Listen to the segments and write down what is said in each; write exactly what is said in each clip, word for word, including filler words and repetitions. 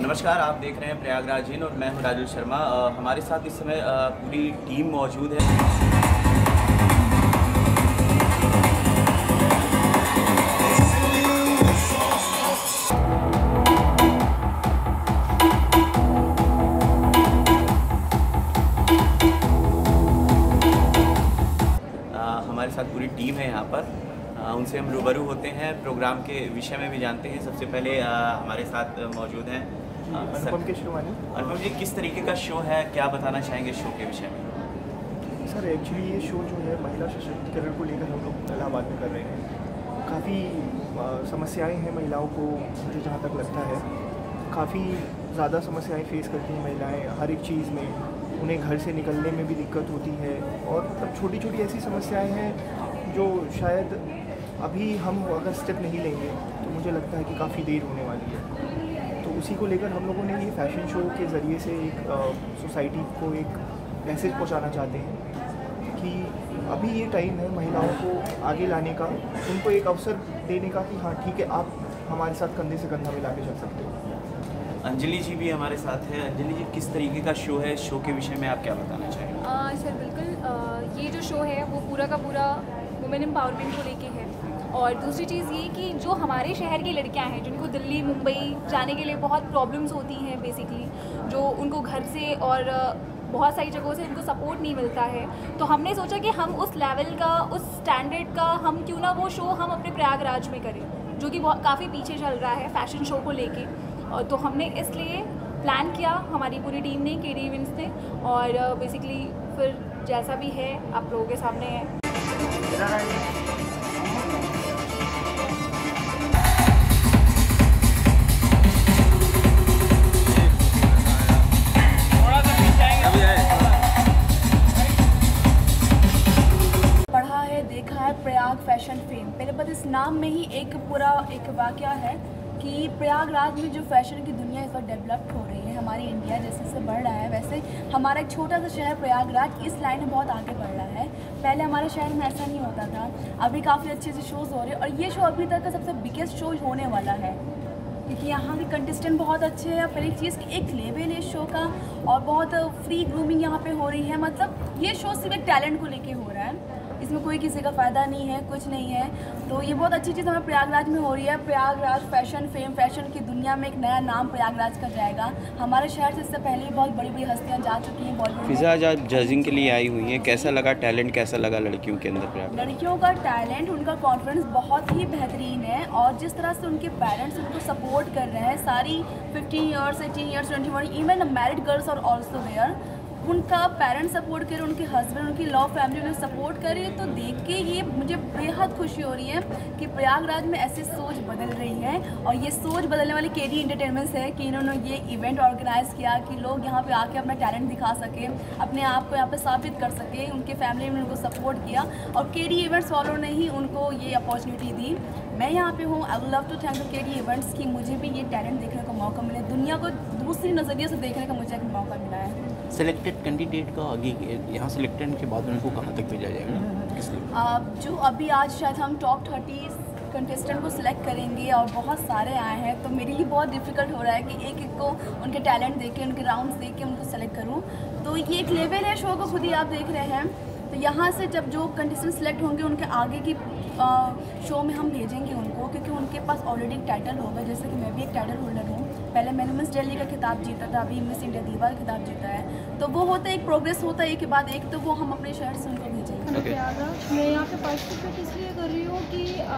नमस्कार, आप देख रहे हैं प्रयागराज इन और मैं हूं राजू शर्मा। आ, हमारे साथ इस समय आ, पूरी टीम मौजूद है। आ, हमारे साथ पूरी टीम है यहाँ पर। उनसे हम रूबरू होते हैं, प्रोग्राम के विषय में भी जानते हैं। सबसे पहले आ, हमारे साथ मौजूद हैं अनुपम के शुरू अनुपम जी, किस तरीके का शो है, क्या बताना चाहेंगे शो के विषय में? सर एक्चुअली ये शो जो है महिला सशक्तिकरण को लेकर हम लोग इलाहाबाद में कर रहे हैं। काफ़ी समस्याएं हैं महिलाओं को, मुझे जहाँ तक लगता है काफ़ी ज़्यादा समस्याएं फेस करती हैं महिलाएं हर एक चीज़ में। उन्हें घर से निकलने में भी दिक्कत होती है और मतलब छोटी छोटी ऐसी समस्याएं हैं जो शायद अभी हम अगर स्टेप नहीं लेंगे तो मुझे लगता है कि काफ़ी देर होने वाली है। तो उसी को लेकर हम लोगों ने ये फैशन शो के ज़रिए से एक सोसाइटी को एक मैसेज पहुंचाना चाहते हैं कि अभी ये टाइम है महिलाओं को आगे लाने का, उनको एक अवसर देने का कि हाँ ठीक है, आप हमारे साथ कंधे से कंधा मिला के चल सकते हो। अंजलि जी भी हमारे साथ है। अंजलि जी, किस तरीके का शो है, शो के विषय में आप क्या बताना चाहेंगे? सर बिल्कुल, आ, ये जो शो है वो पूरा का पूरा वुमेन एम्पावरमेंट को लेके है। और दूसरी चीज़ ये कि जो हमारे शहर की लड़कियां हैं जिनको दिल्ली मुंबई जाने के लिए बहुत प्रॉब्लम्स होती हैं, बेसिकली जो उनको घर से और बहुत सारी जगहों से उनको सपोर्ट नहीं मिलता है, तो हमने सोचा कि हम उस लेवल का, उस स्टैंडर्ड का हम क्यों ना वो शो हम अपने प्रयागराज में करें, जो कि बहुत काफ़ी पीछे चल रहा है फैशन शो को लेके। और तो हमने इसलिए प्लान किया, हमारी पूरी टीम ने, केडी इवेंट्स ने, और बेसिकली फिर जैसा भी है आप लोगों के सामने है। पढ़ा है, देखा है प्रयाग फैशन फेम। पहले बस इस नाम में ही एक पूरा एक वाकया है कि प्रयागराज में जो फैशन की दुनिया इस वक्त डेवलप हो रही है। हमारी इंडिया जैसे जैसे बढ़ रहा है वैसे हमारा एक छोटा सा शहर प्रयागराज इस लाइन में बहुत आगे बढ़ रहा है। पहले हमारे शहर में ऐसा नहीं होता था, अभी काफ़ी अच्छे अच्छे शोज़ हो रहे हैं और ये शो अभी तक का सबसे बिगेस्ट शो होने वाला है क्योंकि यहाँ के कंटेस्टेंट बहुत अच्छे हैं। पहली चीज़ कि एक लेवल है शो का और बहुत फ्री ग्रूमिंग यहाँ पे हो रही है। मतलब ये शो सिर्फ एक टैलेंट को लेके हो रहा है, इसमें कोई किसी का फ़ायदा नहीं है, कुछ नहीं है। तो ये बहुत अच्छी चीज़ हमें प्रयागराज में हो रही है। प्रयागराज फैशन फेम, फैशन की दुनिया में एक नया नाम प्रयागराज का जाएगा। हमारे शहर से इससे पहले भी बहुत बड़ी बड़ी हस्तियाँ जा चुकी हैं बॉलीवुड। फिजा आज आप जजिंग के लिए आई हुई हैं, कैसा लगा टैलेंट, कैसा लगा लड़कियों के अंदर प्रयागराज? लड़कियों का टैलेंट, उनका कॉन्फिडेंस बहुत ही बेहतरीन है और जिस तरह से उनके पेरेंट्स उनको सपोर्ट कर रहे हैं, सारी fifteen years eighteen years twenty one even married girls और ऑल्सो देयर, उनका पेरेंट्स सपोर्ट करे, उनके हस्बैंड, उनकी लव फैमिली उन्हें सपोर्ट करे, तो देख के ये मुझे बेहद खुशी हो रही है कि प्रयागराज में ऐसी सोच बदल रही है। और ये सोच बदलने वाली केडी एंटरटेनमेंट्स है कि इन्होंने ये इवेंट ऑर्गेनाइज़ किया कि लोग यहाँ पे आके अपना टैलेंट दिखा सके, अपने आप को यहाँ पे साबित कर सके। उनके फैमिली ने उनको सपोर्ट किया और केडी इवेंट्स वालों ने ही उनको ये अपॉर्चुनिटी दी। मैं यहाँ पे हूँ, I would love to thank the KD events कि मुझे भी ये टैलेंट देखने का मौका मिला, दुनिया को दूसरी नज़रिए से देखने का मुझे एक मौका मिला है। सेलेक्टेड कैंडिडेट का आगे यहाँ सेलेक्टेड के बाद उनको कहाँ तक भेजा जाएगा, किस लिए? जो अभी आज शायद हम टॉप थर्टी कंटेस्टेंट को सिलेक्ट करेंगे और बहुत सारे आए हैं, तो मेरे लिए बहुत डिफ़िकल्ट हो रहा है कि एक एक को उनके टैलेंट देख के, उनके राउंड्स देख के उनको सेलेक्ट करूँ। तो ये एक लेवल है शो को, खुद ही आप देख रहे हैं। तो यहाँ से जब जो कंटेस्टेंट सिलेक्ट होंगे उनके आगे की आ, शो में हम भेजेंगे उनको, क्योंकि उनके पास ऑलरेडी एक टाइटल होगा। जैसे कि मैं भी एक टाइटल होल्डर हूँ, पहले मैंने मिस दिल्ली का खिताब जीता था, अभी मिस इंडिया दीवा का खिताब जीता है। तो वो होता है, एक प्रोग्रेस होता है एक के बाद एक, तो वो हम अपने शहर से उनको भेजेंगे। प्रयागराज मैं यहाँ पे पार्टिसिपेट इसलिए कर रही हूँ कि आ,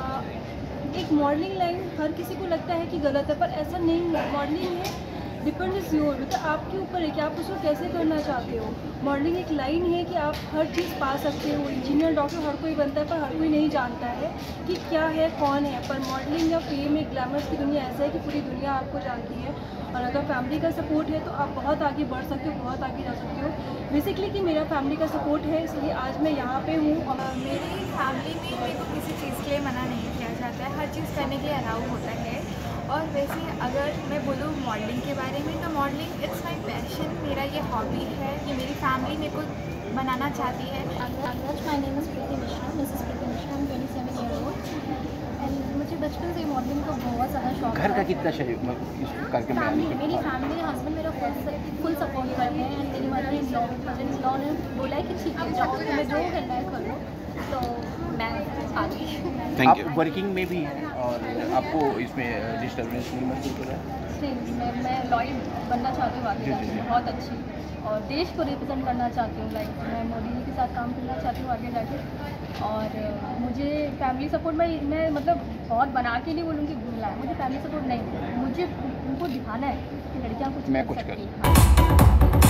एक मॉडलिंग लाइन हर किसी को लगता है कि गलत है, पर ऐसा नहीं है। मॉडलिंग है, डिपेंड इज योर, मतलब आपके ऊपर है कि आप उसको कैसे करना चाहते हो। मॉडलिंग एक लाइन है कि आप हर चीज़ पा सकते हो। इंजीनियर, डॉक्टर हर कोई बनता है, पर हर कोई नहीं जानता है कि क्या है, कौन है। पर मॉडलिंग या फेम, एक ग्लैमर्स की दुनिया ऐसा है कि पूरी दुनिया आपको जानती है और अगर फैमिली का सपोर्ट है तो आप बहुत आगे बढ़ सकते हो, बहुत आगे जा सकते हो। बेसिकली कि मेरा फैमिली का सपोर्ट है, इसलिए आज मैं यहाँ पे हूँ। और मेरी फैमिली में मेरे को किसी चीज़ के लिए मना नहीं किया जाता है, हर चीज़ करने के लिए अलाउ होता है। और वैसे अगर मैं बोलूँ मॉडलिंग के बारे में, तो मॉडलिंग इट्स माई पैशन, मेरा ये हॉबी है, ये मेरी फैमिली मेरे को बनाना चाहती है। My name is Preeti Mishra, Mrs Preeti Mishra, I am twenty seven year old and मुझे बचपन से मॉडलिंग का बहुत ज़्यादा शौक घर का है। कितना शरीर इस कार्यक्रम में आने फैमिली, मेरी के बाद? फैमिली हस्बैंड मेरा फुल सपोर्ट करते हैं एंड मेरी mother in law mother in law ने बोला है कि ठीक है जाओ, तुम्हें जो करना है करो, तो मैं आ गई। आप वर्किंग में भी हैं और आपको इसमें डिस्टर्बेंस नहीं महसूस हो रहा है? नहीं, मैं मैं लॉयर बनना चाहती हूँ आगे जी, जाके, जी, जी। बहुत अच्छी, और देश को रिप्रेजेंट करना चाहती हूँ। लाइक मैं मोदी जी के साथ काम करना चाहती हूँ आगे जाके, और अ, मुझे फैमिली सपोर्ट मैं मैं मतलब बहुत बना के नहीं बोलूँगी मिला है, मुझे फैमिली सपोर्ट नहीं, मुझे उनको दिखाना है कि लड़कियाँ कुछ मैं कर कुछ सकती कर- हैं।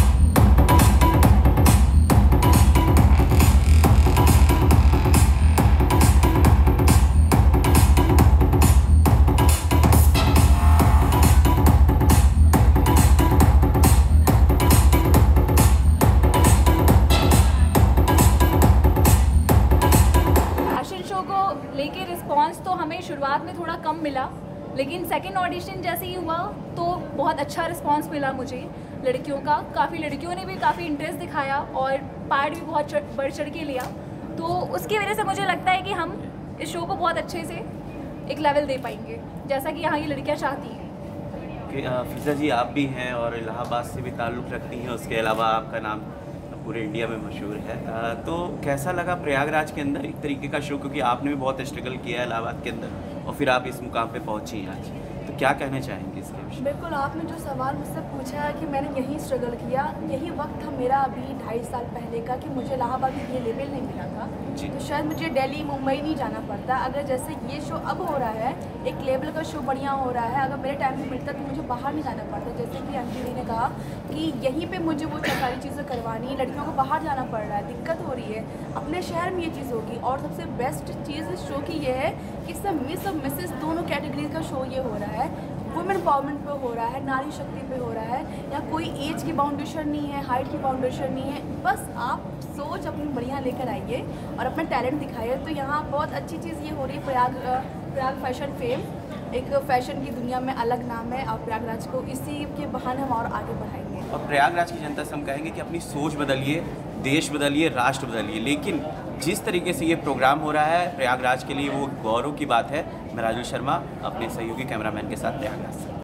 लेके रिस्पांस तो हमें शुरुआत में थोड़ा कम मिला, लेकिन सेकंड ऑडिशन जैसे ही हुआ तो बहुत अच्छा रिस्पांस मिला मुझे लड़कियों का। काफ़ी लड़कियों ने भी काफ़ी इंटरेस्ट दिखाया और पार्ट भी बहुत चढ़ बढ़ चढ़ के लिया, तो उसकी वजह से मुझे लगता है कि हम इस शो को बहुत अच्छे से एक लेवल दे पाएंगे जैसा कि यहाँ की लड़कियाँ चाहती हैं। फिजा जी, आप भी हैं और इलाहाबाद से भी ताल्लुक़ रखती हैं, उसके अलावा आपका नाम पूरे इंडिया में मशहूर है, तो कैसा लगा प्रयागराज के अंदर एक तरीके का शो, क्योंकि आपने भी बहुत स्ट्रगल किया है इलाहाबाद के अंदर और फिर आप इस मुकाम पे पहुंची हैं आज, तो क्या कहना चाहेंगे इसके विषय? बिल्कुल, आपने जो सवाल मुझसे पूछा है कि मैंने यहीं स्ट्रगल किया, यही वक्त था मेरा अभी ढाई साल पहले का कि मुझे इलाहाबाद में ये लेवल नहीं मिला था, तो शायद मुझे दिल्ली मुंबई नहीं जाना पड़ता। अगर जैसे ये शो अब हो रहा है, एक लेवल का शो बढ़िया हो रहा है, अगर मेरे टाइम पे मिलता तो मुझे बाहर नहीं जाना पड़ता। जैसे कि अंजलि ने कहा कि यहीं पे मुझे वो सारी चीज़ें करवानी, लड़कियों को बाहर जाना पड़ रहा है, दिक्कत हो रही है, अपने शहर में ये चीज़ होगी। और सबसे बेस्ट चीज़ इस शो की ये है कि सब मिस और मिसेस दोनों कैटेगरी का शो ये हो रहा है, वुमेन पावरमेंट पे हो रहा है, नारी शक्ति पे हो रहा है, या कोई एज की बाउंडेशन नहीं है, हाइट की बाउंडेशन नहीं है, बस आप सोच अपनी बढ़िया लेकर आइए और अपना टैलेंट दिखाइए। तो यहाँ बहुत अच्छी चीज़ ये हो रही है, प्रयाग प्रयाग फैशन फेम, एक फैशन की दुनिया में अलग नाम है, और प्रयागराज को इसी के बहाने हम और आगे बढ़ाएंगे। और प्रयागराज की जनता से हम कहेंगे कि अपनी सोच बदलिए, देश बदलिए, राष्ट्र बदलिए, लेकिन जिस तरीके से ये प्रोग्राम हो रहा है प्रयागराज के लिए वो गौरव की बात है। मैं राजू शर्मा अपने सहयोगी कैमरामैन के साथ प्रयागराज से।